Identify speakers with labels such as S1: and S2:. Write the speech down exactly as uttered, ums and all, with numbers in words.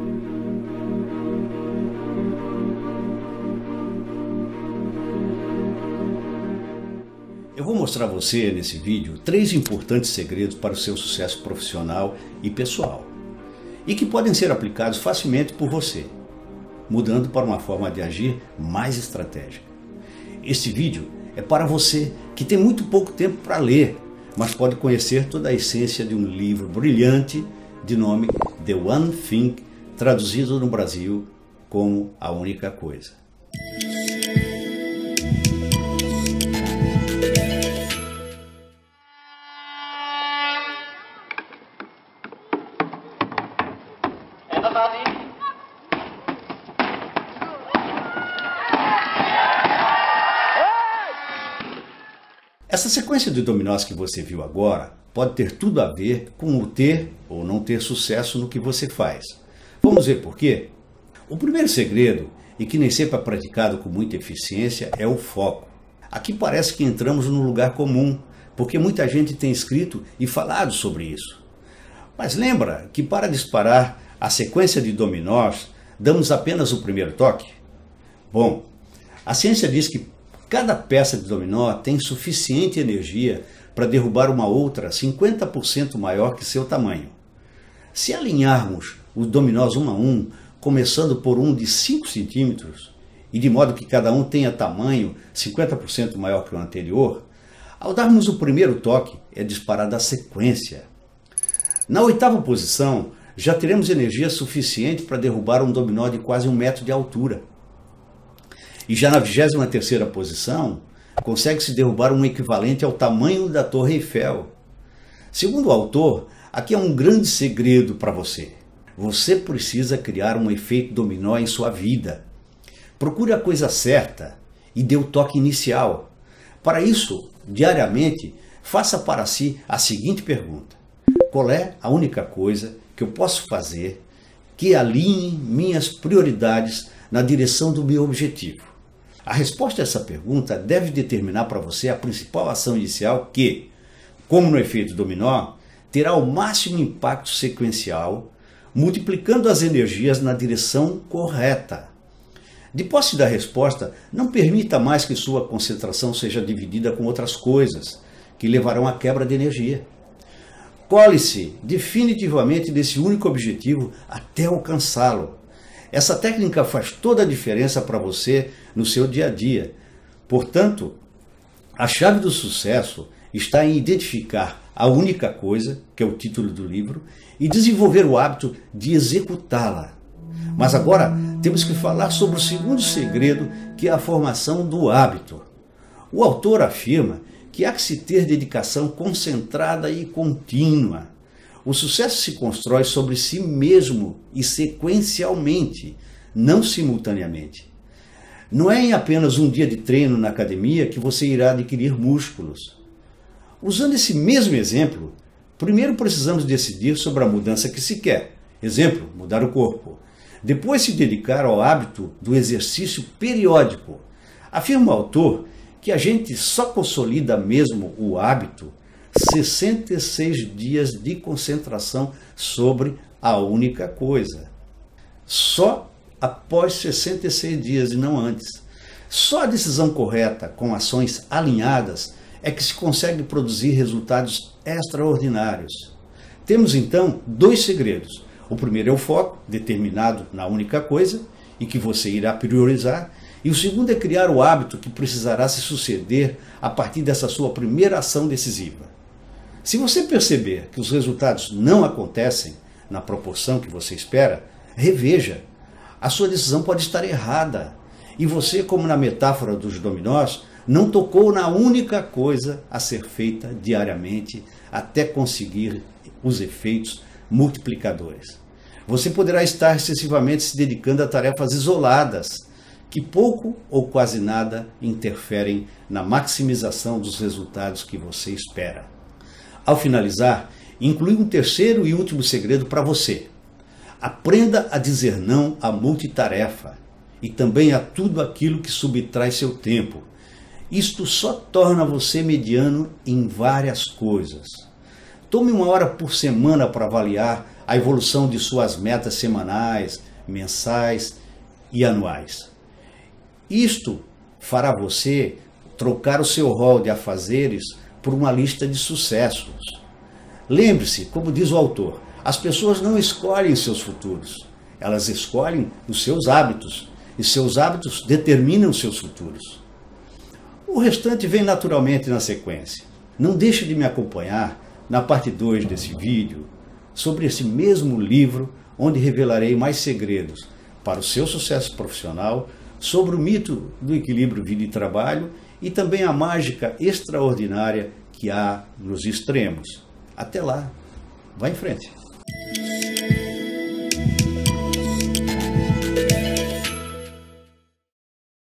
S1: Eu vou mostrar a você nesse vídeo três importantes segredos para o seu sucesso profissional e pessoal e que podem ser aplicados facilmente por você, mudando para uma forma de agir mais estratégica. Este vídeo é para você que tem muito pouco tempo para ler, mas pode conhecer toda a essência de um livro brilhante de nome The One Thing, traduzido no Brasil como A Única Coisa. Essa sequência de dominós que você viu agora pode ter tudo a ver com o ter ou não ter sucesso no que você faz. Vamos ver por quê? O primeiro segredo, e que nem sempre é praticado com muita eficiência, é o foco. Aqui parece que entramos num lugar comum, porque muita gente tem escrito e falado sobre isso. Mas lembra que para disparar a sequência de dominós, damos apenas o primeiro toque? Bom, a ciência diz que cada peça de dominó tem suficiente energia para derrubar uma outra cinquenta por cento maior que seu tamanho. Se alinharmos os dominós um a um, começando por um de cinco centímetros, e de modo que cada um tenha tamanho cinquenta por cento maior que o anterior, ao darmos o primeiro toque, é disparada a sequência. Na oitava posição, já teremos energia suficiente para derrubar um dominó de quase um metro de altura. E já na vigésima terceira posição, consegue-se derrubar um equivalente ao tamanho da Torre Eiffel. Segundo o autor, aqui é um grande segredo para você. Você precisa criar um efeito dominó em sua vida. Procure a coisa certa e dê o toque inicial. Para isso, diariamente, faça para si a seguinte pergunta: qual é a única coisa que eu posso fazer que alinhe minhas prioridades na direção do meu objetivo? A resposta a essa pergunta deve determinar para você a principal ação inicial que, como no efeito dominó, terá o máximo impacto sequencial, multiplicando as energias na direção correta. De posse da resposta, não permita mais que sua concentração seja dividida com outras coisas, que levarão à quebra de energia. Cole-se definitivamente desse único objetivo até alcançá-lo. Essa técnica faz toda a diferença para você no seu dia a dia. Portanto, a chave do sucesso está em identificar a única coisa, que é o título do livro, e desenvolver o hábito de executá-la. Mas agora temos que falar sobre o segundo segredo, que é a formação do hábito. O autor afirma que há que se ter dedicação concentrada e contínua. O sucesso se constrói sobre si mesmo e sequencialmente, não simultaneamente. Não é em apenas um dia de treino na academia que você irá adquirir músculos. Usando esse mesmo exemplo, primeiro precisamos decidir sobre a mudança que se quer. Exemplo, mudar o corpo. Depois se dedicar ao hábito do exercício periódico. Afirma o autor que a gente só consolida mesmo o hábito sessenta e seis dias de concentração sobre a única coisa. Só após sessenta e seis dias e não antes. Só a decisão correta, com ações alinhadas, é que se consegue produzir resultados extraordinários. Temos então dois segredos. O primeiro é o foco, determinado na única coisa, e que você irá priorizar. E o segundo é criar o hábito que precisará se suceder a partir dessa sua primeira ação decisiva. Se você perceber que os resultados não acontecem na proporção que você espera, reveja. A sua decisão pode estar errada. E você, como na metáfora dos dominós, não tocou na única coisa a ser feita diariamente até conseguir os efeitos multiplicadores. Você poderá estar excessivamente se dedicando a tarefas isoladas, que pouco ou quase nada interferem na maximização dos resultados que você espera. Ao finalizar, inclui um terceiro e último segredo para você. Aprenda a dizer não à multitarefa e também a tudo aquilo que subtrai seu tempo. Isto só torna você mediano em várias coisas. Tome uma hora por semana para avaliar a evolução de suas metas semanais, mensais e anuais. Isto fará você trocar o seu rol de afazeres por uma lista de sucessos. Lembre-se, como diz o autor, as pessoas não escolhem seus futuros, elas escolhem os seus hábitos, e seus hábitos determinam seus futuros. O restante vem naturalmente na sequência. Não deixe de me acompanhar na parte dois desse vídeo, sobre esse mesmo livro, onde revelarei mais segredos para o seu sucesso profissional, sobre o mito do equilíbrio vida e trabalho e também a mágica extraordinária que há nos extremos. Até lá, vá em frente!